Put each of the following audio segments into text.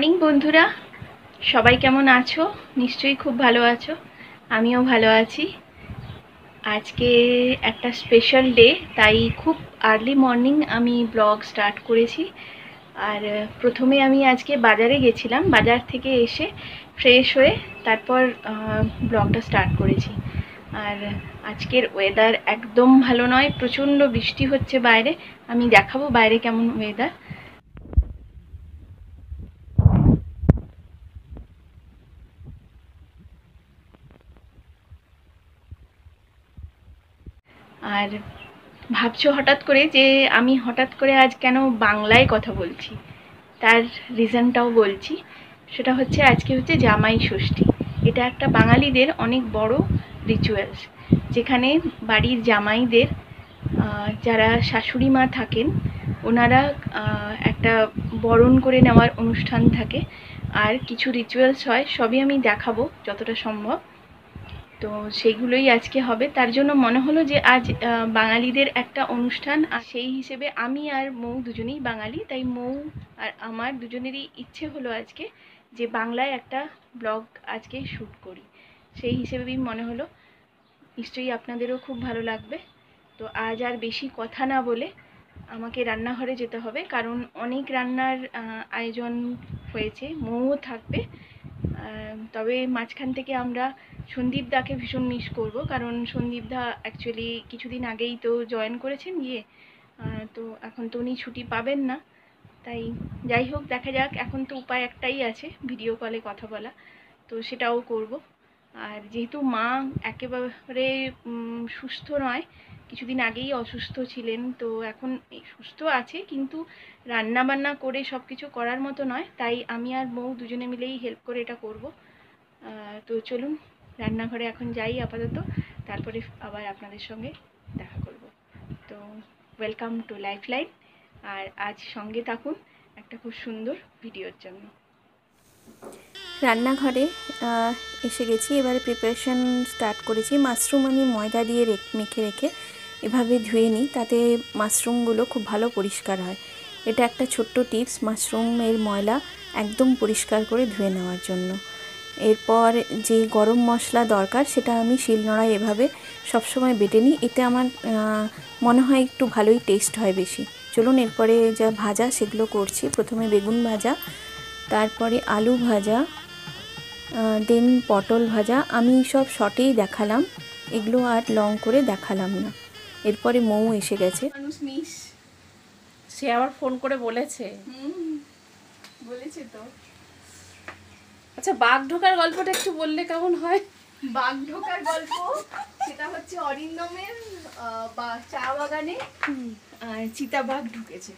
Morning বন্ধুরা, সবাই কেমন আছো? নিশ্চয়ই খুব ভালো আছো। আমিও ভালো আছি। আজকে একটা স্পেশাল ডে, তাই খুব আর্লি মর্নিং আমি ব্লগ স্টার্ট করেছি। আর প্রথমে আমি আজকে বাজারে গেছিলাম, বাজার থেকে এসে ফ্রেশ হয়ে তারপর ব্লগটা স্টার্ট করেছি। আর আজকের ওয়েদার একদম ভালো নয়, প্রচণ্ড বৃষ্টি হচ্ছে বাইরে। আমি দেখাবো বাইরে কেমন ওয়েদার। আর ভাবছো হঠাৎ করে যে আমি হঠাৎ করে আজ কেন বাংলায় কথা বলছি, তার রিজনটাও বলছি। সেটা হচ্ছে আজকে হচ্ছে জামাই ষষ্ঠী। এটা একটা বাঙালিদের অনেক বড় রিচুয়ালস, যেখানে বাড়ির জামাইদের যারা শাশুড়ি মা থাকেন ওনারা একটা বরণ করে নেওয়ার অনুষ্ঠান থাকে, আর কিছু রিচুয়ালস হয়, সবই আমি দেখাবো যতটা সম্ভব। তো সেগুলোই আজকে হবে। তার জন্য মনে হলো যে আজ বাঙালিদের একটা অনুষ্ঠান, আর সেই হিসেবে আমি আর মৌ দুজনেই বাঙালি, তাই মৌ আর আমার দুজনেরই ইচ্ছে হলো আজকে যে বাংলায় একটা ব্লগ আজকে শ্যুট করি। সেই হিসেবেই মনে হলো, নিশ্চয়ই আপনাদেরও খুব ভালো লাগবে। তো আজ আর বেশি কথা না বলে আমাকে রান্নাঘরে যেতে হবে, কারণ অনেক রান্নার আয়োজন হয়েছে, মৌও থাকবে। তবে মাঝখান থেকে আমরা সন্দীপ দাকে ভীষণ মিস করব, কারণ সন্দীপ দা অ্যাকচুয়ালি কিছুদিন আগেই তো জয়েন করেছেন গিয়ে, তো এখন তো উনি ছুটি পাবেন না। তাই যাই হোক, দেখা যাক। এখন তো উপায় একটাই আছে, ভিডিও কলে কথা বলা, তো সেটাও করব। আর যেহেতু মা একেবারে সুস্থ নয়, কিছুদিন আগেই অসুস্থ ছিলেন, তো এখন সুস্থ আছে কিন্তু রান্না বান্না করে সব কিছু করার মতো নয়, তাই আমি আর মৌ দুজনে মিলেই হেল্প করে এটা করব। তো চলুন রান্নাঘরে এখন যাই আপাতত, তারপরে আবার আপনাদের সঙ্গে দেখা করব। তো ওয়েলকাম টু লাইফলাইন, আর আজ সঙ্গে থাকুন একটা খুব সুন্দর ভিডিওর জন্য। রান্নাঘরে এসে গেছি, এবারে প্রিপারেশন স্টার্ট করেছি। মাশরুম আমি ময়দা দিয়ে মেখে রেখে এভাবে ধুয়ে নিই, তাতে মাশরুমগুলো খুব ভালো পরিষ্কার হয়। এটা একটা ছোট্ট টিপস, মাশরুমের ময়লা একদম পরিষ্কার করে ধুয়ে নেওয়ার জন্য। এরপর যে গরম মশলা দরকার সেটা আমি শিলনোড়ায় এভাবে সবসময় বেটে নিই, এতে আমার মনে হয় একটু ভালোই টেস্ট হয় বেশি। চলুন এরপরে যা ভাজা সেগুলো করছি। প্রথমে বেগুন ভাজা, তারপরে আলু ভাজা, দেন পটল ভাজা। আমি সব শর্টেই দেখালাম, এগুলো আর লং করে দেখালাম না। এরপরে মৌ এসে গেছে। মানুষ মিস, সে আবার ফোন করে বলেছে। বলেছে তো। আচ্ছা, বাঘ ঢোকার গল্পটা একটু বললে কেমন হয়? বাঘ ঢোকার গল্প, সেটা হচ্ছে অরিন্দমের চা বাগানে চিতাবাঘ ঢুকেছে।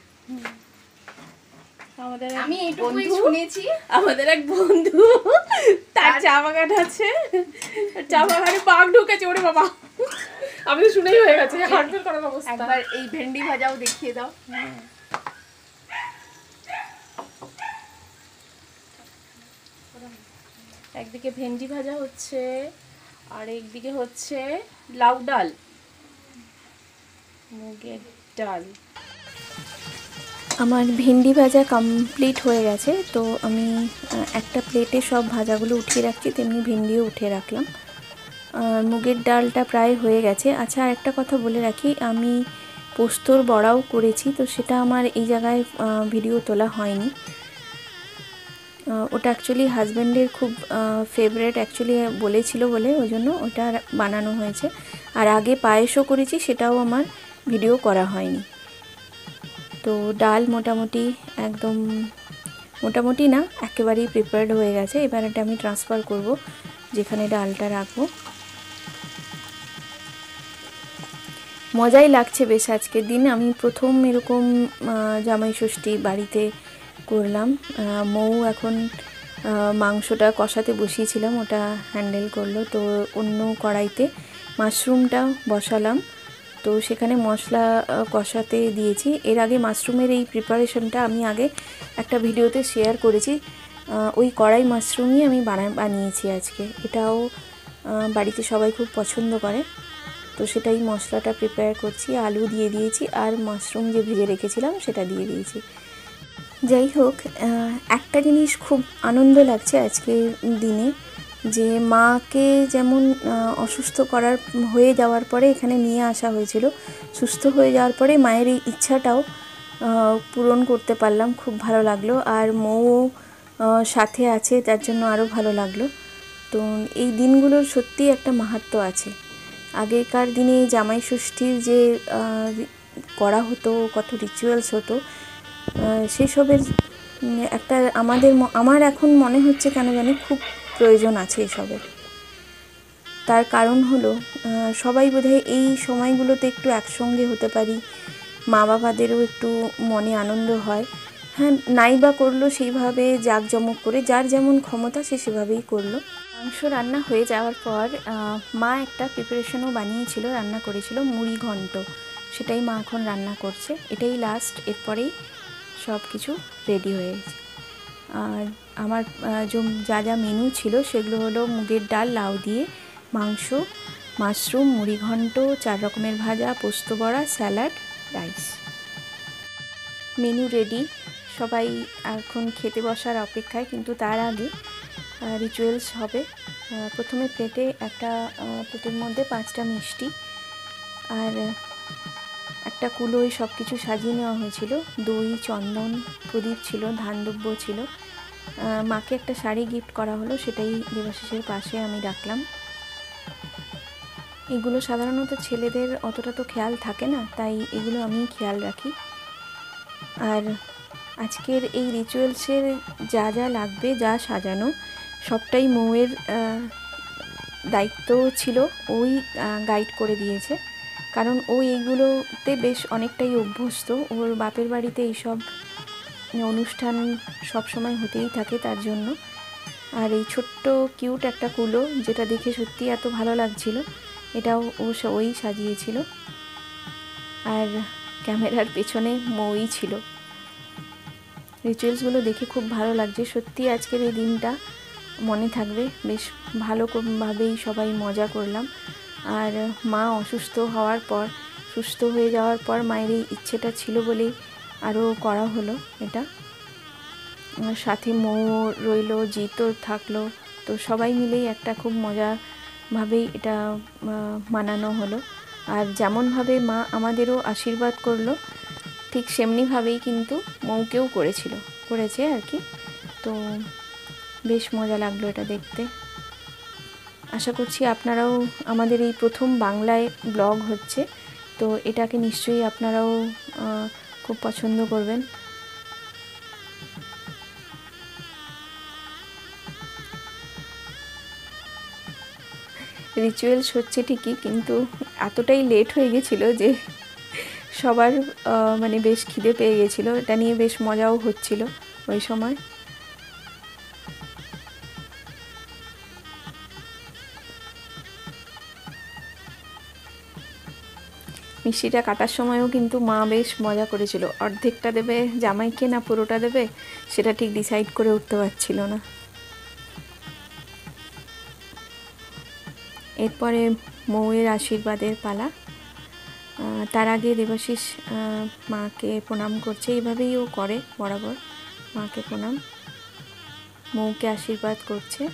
আমি এইটুকুই শুনেছি। আমাদের এক বন্ধু, তার চা বাগান আছে, চা বাগানে বাঘ ঢুকেছে। ওরে বাবা, আমি তো শুনেই হয়ে গেছে হার্টফেল করার অবস্থা। একবার এই ভেন্ডি ভাজাও দেখিয়ে দাও। একদিকে ভেন্ডি ভাজা হচ্ছে, আর একদিকে হচ্ছে লাউ ডাল, মুগের ডাল। আমার ভেন্ডি ভাজা কমপ্লিট হয়ে গেছে, তো আমি একটা প্লেটে সব ভাজাগুলো উঠিয়ে রাখছি, তেমনি ভেন্ডিও উঠিয়ে রাখলাম। মুগের ডালটা প্রায় হয়ে গেছে। আচ্ছা, একটা কথা বলে রাখি, আমি পোস্তর বড়াও করেছি, তো সেটা আমার এই জায়গায় ভিডিও তোলা হয়নি। ওটা অ্যাকচুয়ালি হাজব্যান্ডের খুব ফেভারেট, অ্যাকচুয়ালি বলেছিল বলে ওই জন্য ওটা বানানো হয়েছে। আর আগে পায়েসও করেছি, সেটাও আমার ভিডিও করা হয়নি। তো ডাল মোটামুটি একদম, মোটামুটি না একেবারেই প্রিপেয়ার্ড হয়ে গেছে। এবার এটা আমি ট্রান্সফার করব যেখানে ডালটা রাখবো। মজাই লাগছে বেশ আজকের দিন। আমি প্রথম এরকম জামাই ষষ্ঠী বাড়িতে করলাম। মৌ এখন মাংসটা কষাতে বসিয়েছিলাম, ওটা হ্যান্ডেল করলো। তো অন্য কড়াইতে মাশরুমটা বসালাম, তো সেখানে মশলা কষাতে দিয়েছি। এর আগে মাশরুমের এই প্রিপারেশনটা আমি আগে একটা ভিডিওতে শেয়ার করেছি। ওই কড়াই মাশরুমই আমি বানিয়েছি আজকে। এটাও বাড়িতে সবাই খুব পছন্দ করে, তো সেটাই মশলাটা প্রিপেয়ার করছি। আলু দিয়ে দিয়েছি, আর মাশরুম যে ভেজে রেখেছিলাম সেটা দিয়ে দিয়েছি। যাই হোক, একটা জিনিস খুব আনন্দ লাগছে আজকের দিনে, যে মাকে যেমন অসুস্থ হয়ে যাওয়ার পরে এখানে নিয়ে আসা হয়েছিল, সুস্থ হয়ে যাওয়ার পরে মায়ের এই ইচ্ছাটাও পূরণ করতে পারলাম, খুব ভালো লাগলো। আর মৌও সাথে আছে, তার জন্য আরও ভালো লাগলো। তো এই দিনগুলোর সত্যিই একটা মাহাত্ম্য আছে। আগেকার দিনে জামাই ষষ্ঠীর যে করা হতো, কত রিচুয়ালস হতো, সেসবের একটা আমার এখন মনে হচ্ছে কেন জানি খুব প্রয়োজন আছে এসবের। তার কারণ হলো সবাই বোধহয় এই সময়গুলোতে একটু একসঙ্গে হতে পারি, মা বাবাদেরও একটু মনে আনন্দ হয়। হ্যাঁ, নাই বা করলো সেইভাবে জাঁকজমক করে, যার যেমন ক্ষমতা সে সেভাবেই করলো। মাংস রান্না হয়ে যাওয়ার পর মা একটা প্রিপারেশনও বানিয়েছিল, রান্না করেছিল মুড়ি ঘন্ট, সেটাই মা এখন রান্না করছে। এটাই লাস্ট, এরপরেই সব কিছু রেডি হয়ে গেছে। আর আমার যা যা মেনু ছিল সেগুলো হলো মুগের ডাল, লাউ দিয়ে মাংস, মাশরুম, মুড়ি ঘন্ট, 4 রকমের ভাজা, পোস্ত বড়া, স্যালাড, রাইস। মেনু রেডি, সবাই এখন খেতে বসার অপেক্ষায়। কিন্তু তার আগে রিচুয়ালস হবে। প্রথমে প্লেটের মধ্যে 5টা মিষ্টি আর একটা কুলোয় সব কিছু সাজিয়ে নেওয়া হয়েছিল। দই, চন্দন, প্রদীপ ছিল, ধানদুব্য ছিল। মাকে একটা শাড়ি গিফট করা হলো, সেটাই দেবাশিসের পাশে আমি রাখলাম। এগুলো সাধারণত ছেলেদের অতটা তো খেয়াল থাকে না, তাই এগুলো আমি খেয়াল রাখি। আর আজকের এই রিচুয়ালসের যা যা লাগবে, যা সাজানো, সবটাই মৌয়ের দায়িত্ব ছিল। ওই গাইড করে দিয়েছে, কারণ ও এইগুলোতে বেশ অনেকটাই অভ্যস্ত। ওর বাপের বাড়িতে এইসব অনুষ্ঠান সবসময় হতেই থাকে, তার জন্য। আর এই ছোট্ট কিউট একটা কুলো, যেটা দেখে সত্যি এত ভালো লাগছিল, এটাও ওই সাজিয়েছিল। আর ক্যামেরার পেছনে মৌই ছিল। রিচুয়ালসগুলো দেখে খুব ভালো লাগছে সত্যি। আজকের এই দিনটা মনে থাকবে, বেশ ভালোভাবেই সবাই মজা করলাম। আর মা অসুস্থ হওয়ার পর, সুস্থ হয়ে যাওয়ার পর মায়ের এই ইচ্ছেটা ছিল বলেই আরও করা হলো এটা। সাথে মৌ রইল, জিতও থাকলো, তো সবাই মিলেই একটা খুব মজাভাবেই এটা মানানো হলো। আর যেমনভাবে মা আমাদেরও আশীর্বাদ করলো, ঠিক সেমনিভাবেই কিন্তু মৌকেও করেছে আর কি। তো বেশ মজা লাগলো এটা দেখতে। আশা করছি আপনারাও, আমাদের এই প্রথম বাংলায় ব্লগ হচ্ছে, তো এটাকে নিশ্চয়ই আপনারাও খুব পছন্দ করবেন। রিচুয়ালস হচ্ছে ঠিকই, কিন্তু এতটাই লেট হয়ে গেছিলো যে সবার মানে বেশ খিদে পেয়ে গেছিলো। এটা নিয়ে বেশ মজাও হচ্ছিল ওই সময়। মিষ্টিটা কাটার সময়ও কিন্তু মা বেশ মজা করেছিল। অর্ধেকটা দেবে জামাইকে না পুরোটা দেবে, সেটা ঠিক ডিসাইড করে উঠতে পারছিল না। এরপরে মৌয়ের আশীর্বাদের পালা। তার আগে দেবাশিস মাকে প্রণাম করছে, এইভাবেই ও করে বরাবর। মাকে প্রণাম, মৌকে আশীর্বাদ করছে,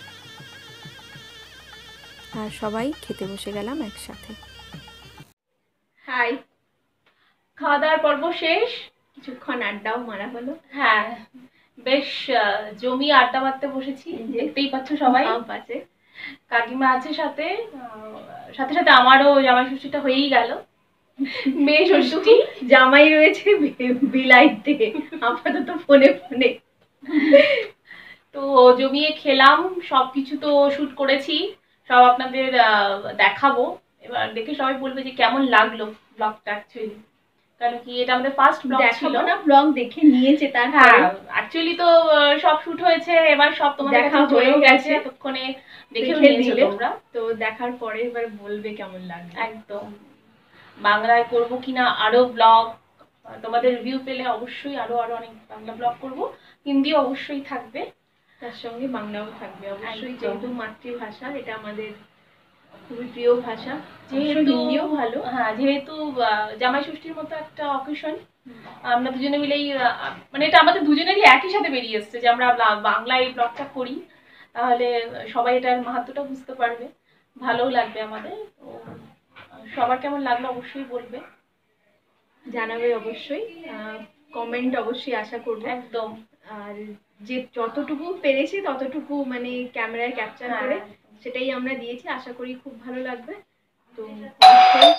আর সবাই খেতে বসে গেলাম একসাথে। হাই, খাওয়া দাওয়ার পর্ব শেষ, কিছুক্ষণ আড্ডাও মারা হলো। হ্যাঁ, বেশ জমিয়ে আড্ডা মারতে বসেছি, দেখতেই পাচ্ছ সবাই। আছে কাকিমা আছে সাথে, সাথে সাথে আমারও জামাই ষষ্ঠীটা হয়েই গেল। মেয়ে ষষ্ঠী, জামাই রয়েছে বিলাইতে, আপাতত ফোনে ফোনে। তো জমিয়ে খেলাম, সবকিছু তো শুট করেছি, সব আপনাদের দেখাবো। এবার দেখে সবাই বলবে যে কেমন লাগলো ব্লগটা অ্যাকচুয়ালি, কারণ কি এটা আমাদের ফার্স্ট ব্লগ ছিল না, ব্লগ দেখে নিয়েছে তার। হ্যাঁ, অ্যাকচুয়ালি তো সব শুট হয়েছে, এবার সব তোমাদের কাছে চলেও গেছে, এতক্ষণে দেখেও নিয়েছো তোমরা। তো দেখার পরে এবার বলবে কেমন লাগলো। একদম বাংলায় করবো কিনা আরো ব্লগ, তোমাদের রিভিউ পেলে অবশ্যই আরো অনেক বাংলা ব্লগ করবো। হিন্দি অবশ্যই থাকবে, তার সঙ্গে বাংলাও থাকবে অবশ্যই, যেহেতু মাতৃভাষা, এটা আমাদের খুবই প্রিয় ভাষা, যেহেতু হিন্দিও ভালো। হ্যাঁ, যেহেতু জামাই ষষ্ঠীর মতো একটা অকেশন, আমরা দুজনে মিলেই মানে এটা আমাদের দুজনেরই একই সাথে বেরিয়ে এসছে যে আমরা বাংলায় এই ব্লগটা করি, তাহলে সবাই এটার মাহাত্ম্যটা বুঝতে পারবে, ভালোও লাগবে আমাদের। তো সবার কেমন লাগলো অবশ্যই বলবে, জানাবে অবশ্যই, কমেন্ট অবশ্যই আশা করব একদম। আর যে যতটুকু পেরেছি ততটুকু মানে ক্যামেরায় ক্যাপচার করে সেটাই আমরা দিয়েছি, আশা করি খুব ভালো লাগবে। তো অবশ্যই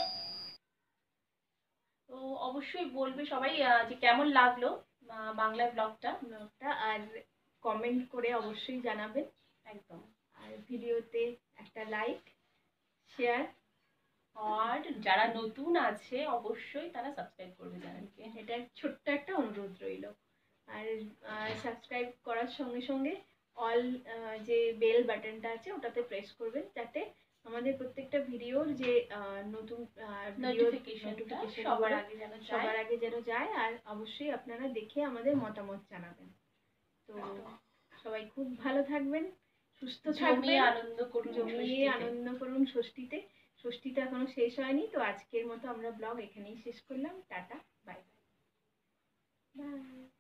তো অবশ্যই বলবে সবাই যে কেমন লাগলো বাংলায় ব্লগটা। আর কমেন্ট করে অবশ্যই জানাবেন একদম। আর ভিডিওতে একটা লাইক শেয়ার, আর যারা নতুন আছে অবশ্যই তারা সাবস্ক্রাইব করবে চ্যানেলকে, এটা ছোট্ট একটা অনুরোধ রইল। আর সাবস্ক্রাইব করার সঙ্গে সঙ্গে অল যে বেল বাটনটা আছে ওটাতে প্রেস করবেন, যাতে আমাদের প্রত্যেকটা ভিডিওর যে নতুন নোটিফিকেশনটা সবার আগে যেন যায়। আর অবশ্যই আপনারা দেখে আমাদের মতামত জানাবেন। তো সবাই খুব ভালো থাকবেন, সুস্থ থাকবেন, জমিয়ে আনন্দ করুন ষষ্ঠীতে। ষষ্ঠী তো এখনো শেষ হয়নি, তো আজকের মতো আমরা ব্লগ এখানেই শেষ করলাম। Ta-ta, bye by.